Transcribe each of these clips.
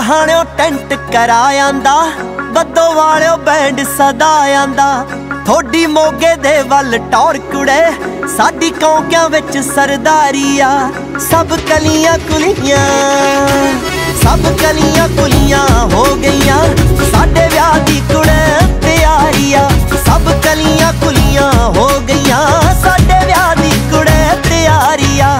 सरहाणियों tent करा आंदा, बद्दो वालियो band सदा आंदा। थोड़ी मोगे दे वल टौर कुड़े, साडी कौंकियां विच सरदारी आ। सब कलियां कुलियां, सब कलियां कुलियां हो गईयां, साडे व्याह दी कुड़े तैयारी आ। सब कलियां कुलियां हो गईयां, साडे व्याह दी कुड़े तैयारी आ।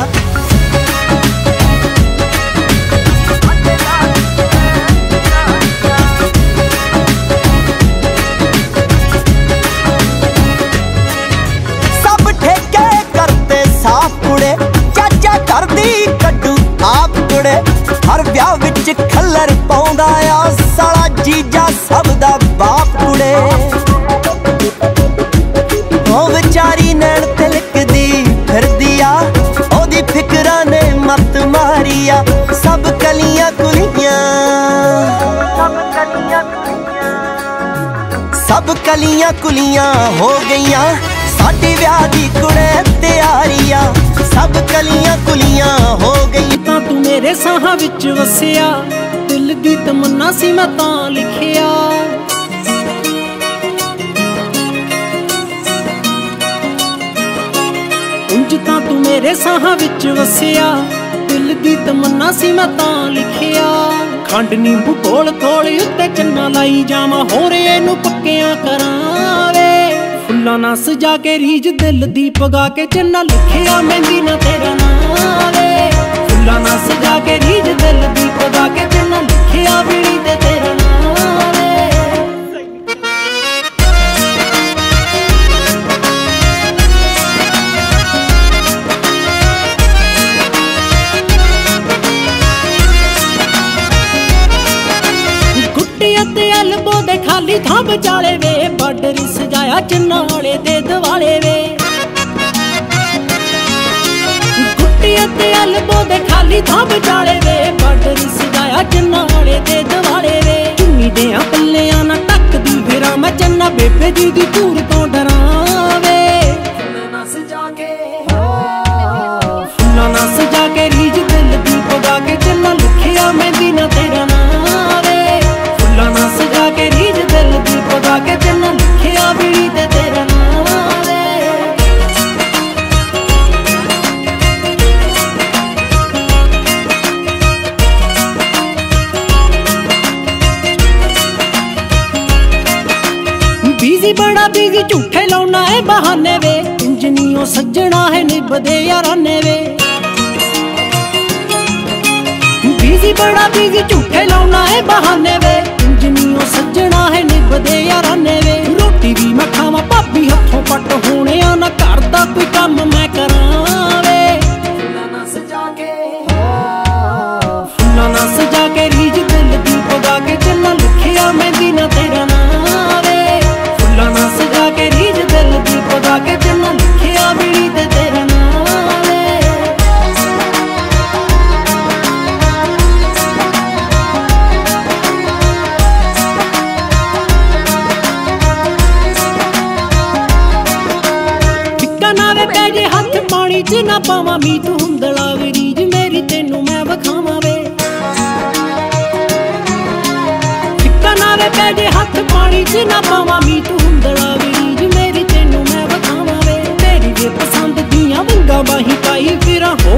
हर ब्याह विच खल्लर पाउंदा आ, साला जीजा सब दा बाप कुड़े। ओ विचारी नैन तिलकदी फिरदी आ, ओदी फिकरां ने मत मारी आ। सब कलियां कुलियां, सब कलियां कुलियां हो गईयां, साडी व्याह दी कुड़े तैयारी आ। सब कलियां कुलियां हो गई। तां तू मेरे साहां विच वसिया, दिल दी तमन्ना सी मैं तां लिखिया। उंज तां तू मेरे साहां विच वसिया, दिल दी तमन्ना सी मैं तां लिखिया। खंड नींबू कोल कोल उत्ते चन्ना लाई जावां, होर इहनूं पक्कियां करावे। फुल्लां नां सजा के रीझ दिल दी पगा के, चन्ना लिखिया मेहंदी ना तेरा नाम वे। फुल्लां नां सजा के रीझ दिल दी पगा के, चन्ना लिखिया बीड़ी ते तेरा नाम वे। गुट्टियां ते एल्बो दे खाली थां विचाले वे, बार्डर सजाया चन्ना वाले दे दवाले वे। गुट्टियां ते एल्बो दे खाली थां विचाले वे, बार्डर सजाया चन्ना वाले दे दवाले वे। चुन्नी देआं पल्लियां ना टकदी फिरां मैं, चन्ना बेबे जी दी धूड़ तों डरां वे। फुल्लां नां सजा के, फुल्लां नां सजा के रीझ दिल दी पगा के, चन्ना लिखिया मेहंदी ना तेरा नाम वे। फुल्लां नां सजा के रीझ दिल दी पगा के, चन्ना लिखिया बीड़ी ते तेरा नाम वे। बिजी बड़ा बिजी झूठे लाउना है बहाने वे, इंजनियों सज्जना है निभदे याराने वे। बिजी बड़ा बिजी झूठे लाउना है बहाने वे, इंजनियों सज्जना है निभदे याराने वे। रोटी भी मैं खावां भाभी हथों पट होने आ, ना घर दा कोई काम मैं करां वे। फुल्लां नां सजा के, फुल्लां नां सजा के रीझ दिल दी पगा के, चन्ना लिखिया मेहंदी ना तेरा नाम वे। फुल्लां नां सजा के रीझ दिल दी पगा के, चन्ना लिखिया बीड़ी ते तेरा नाम वे। फिक्का ना वे पै जे हत्थ पानी च ना पावां, मीत हुंदड़ा वे रीझ मेरी तेनू मैं वखावां वे। फिक्का ना वे पै जे हत्थ पानी च ना पावां, मीत हुंदड़ा वे रीझ मेरी तेनू मैं वखावां वे। तेरी वे पसंद दियां वंगां बाहीं पाई फिरां,